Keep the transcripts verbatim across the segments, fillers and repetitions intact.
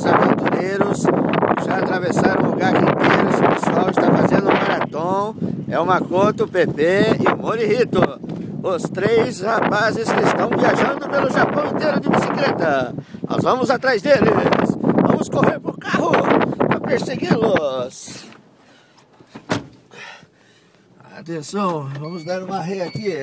nossos aventureiros já atravessaram o lugar inteiro. Esse pessoal está fazendo um maratón. É o Makoto, o Pepe e o Morihito. Os três rapazes que estão viajando pelo Japão inteiro de bicicleta. Nós vamos atrás deles. Vamos correr pro carro para persegui-los. Atenção, vamos dar uma ré aqui.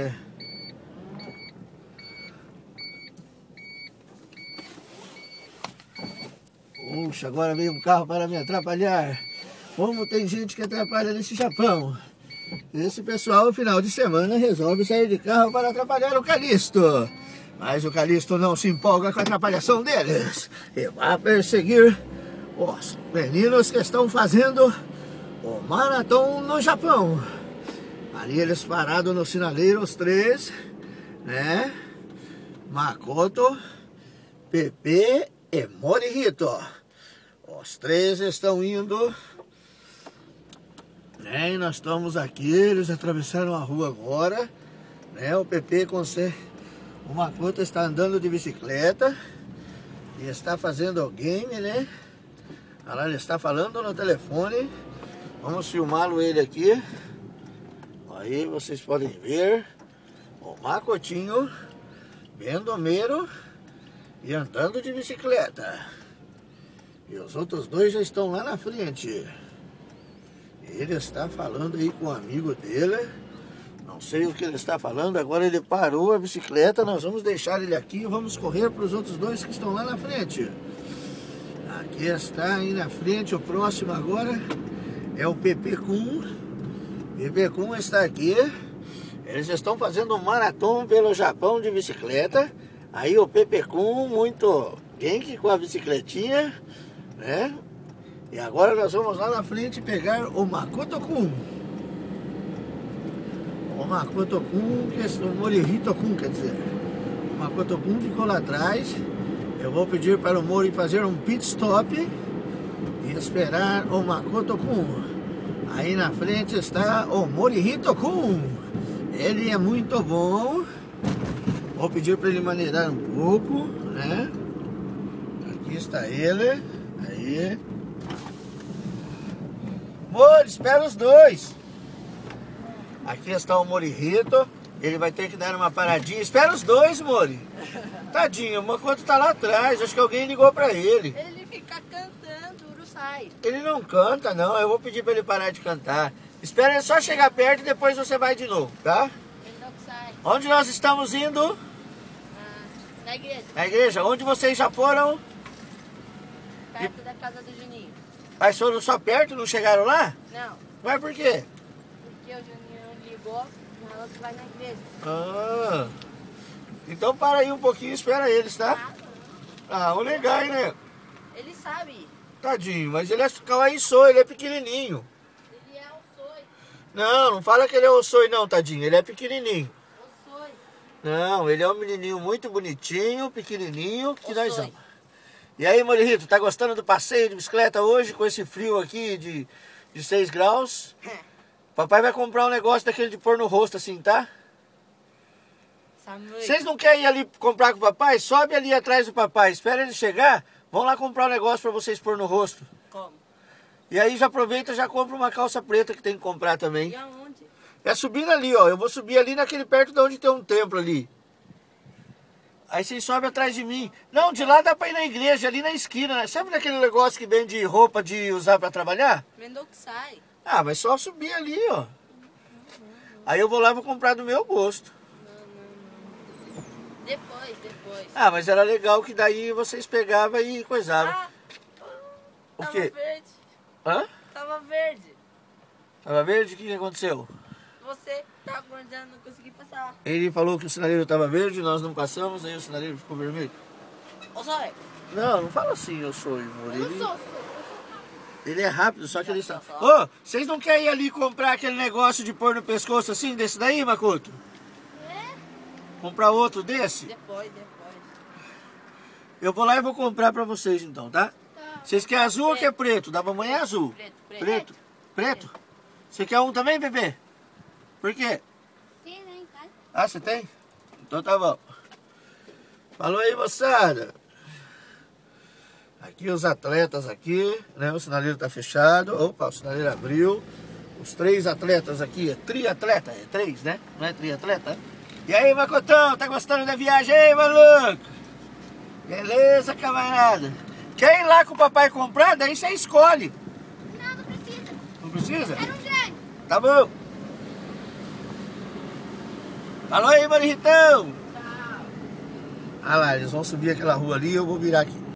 Puxa, agora veio um carro para me atrapalhar. Como tem gente que atrapalha nesse Japão. Esse pessoal, no final de semana, resolve sair de carro para atrapalhar o Calixto. Mas o Calixto não se empolga com a atrapalhação deles. E vai perseguir os meninos que estão fazendo o maratón no Japão. Ali eles parados no sinaleiro, os três, né? Makoto, Pepe e Morihito. Os três estão indo, né? E nós estamos aqui, eles atravessaram a rua agora, né? O Pepe com você, o Makoto está andando de bicicleta e está fazendo o game, né? Olha lá, ele está falando no telefone. Vamos filmá-lo ele aqui. Aí vocês podem ver o Makotinho, bendomeiro e andando de bicicleta. E os outros dois já estão lá na frente. Ele está falando aí com um amigo dele. Não sei o que ele está falando. Agora ele parou a bicicleta. Nós vamos deixar ele aqui e vamos correr para os outros dois que estão lá na frente. Aqui está aí na frente. O próximo agora é o Pepe Kun. Pepe Kun está aqui. Eles estão fazendo um maratón pelo Japão de bicicleta. Aí o Pepe Kun muito genki com a bicicletinha, né? E agora nós vamos lá na frente pegar o Makoto Kun. O Makoto Kun, que é o Morihito Kun, quer dizer. O Makoto Kun ficou lá atrás. Eu vou pedir para o Mori fazer um pit stop e esperar o Makoto Kun. Aí na frente está o Morihito Kun. Ele é muito bom. Vou pedir para ele maneirar um pouco, né? Aqui está ele. Aí. Mori, espera os dois. Aqui está o Morihito. Ele vai ter que dar uma paradinha. Espera os dois, Mori. Tadinho, o Makoto está lá atrás. Acho que alguém ligou para ele. Ele fica cantando, Urusai. Ele não canta, não. Eu vou pedir para ele parar de cantar. Espera ele só chegar perto e depois você vai de novo, tá? Ele não sai. Onde nós estamos indo? Ah, na igreja. Na igreja. Onde vocês já foram? Perto e... da casa do Juninho. Mas foram só perto, não chegaram lá? Não. Mas por quê? Porque o Juninho ligou, na outra vai na igreja. Ah. Então para aí um pouquinho e espera eles, tá? Ah, o legal, né? Ele sabe. Tadinho, mas ele é kawaii-sou, ele é pequenininho. Ele é o Soi. Não, não fala que ele é o Soi não, tadinho. Ele é pequenininho. O Soi. Não, ele é um menininho muito bonitinho, pequenininho, que O nós Soi. amamos. E aí, Morihito, tá gostando do passeio de bicicleta hoje, com esse frio aqui de, de seis graus? Papai vai comprar um negócio daquele de pôr no rosto assim, tá? Vocês não querem ir ali comprar com o papai? Sobe ali atrás do papai, espera ele chegar, vão lá comprar um negócio pra vocês pôr no rosto. Como? E aí já aproveita e já compra uma calça preta que tem que comprar também. E aonde? É subindo ali, ó, eu vou subir ali naquele perto de onde tem um templo ali. Aí vocês sobem atrás de mim. Não, de lá dá pra ir na igreja, ali na esquina, né? Sabe daquele negócio que vende roupa de usar pra trabalhar? Vendou que sai. Ah, mas só subir ali, ó. Aí eu vou lá e vou comprar do meu gosto. Depois, depois. Ah, mas era legal que daí vocês pegavam e coisavam. Ah, O tava quê? verde. Hã? Tava verde. Tava verde? O que que aconteceu? Você tá acordando, não consegui passar. Ele falou que o sinaleiro tava verde, nós não passamos, aí o sinaleiro ficou vermelho. Ô, Soi. Não, não fala assim, eu sou, amor. Eu Ele, não sou, ele é rápido, só que ele está... só. Ô, vocês não querem ir ali comprar aquele negócio de pôr no pescoço assim, desse daí, Makoto? É? Comprar outro desse? Depois, depois. Eu vou lá e vou comprar pra vocês então, tá? Tá. Vocês querem azul ou quer preto? Da mamãe é azul. Preto, preto. Preto? Preto? Você quer um também, bebê? Por quê? Tem, né, em casa? Ah, você tem? Então tá bom. Falou aí, moçada. Aqui os atletas aqui, né? O sinaleiro tá fechado. Opa, o sinaleiro abriu. Os três atletas aqui, é triatleta, é três, né? Não é triatleta? E aí, Macotão, tá gostando da viagem aí, maluco? Beleza, camarada? Quer ir lá com o papai comprar? Daí você escolhe. Não, não precisa. Não precisa? Era um grande. Tá bom. Falou aí, Maritão. Tchau. Ah lá, eles vão subir aquela rua ali e eu vou virar aqui.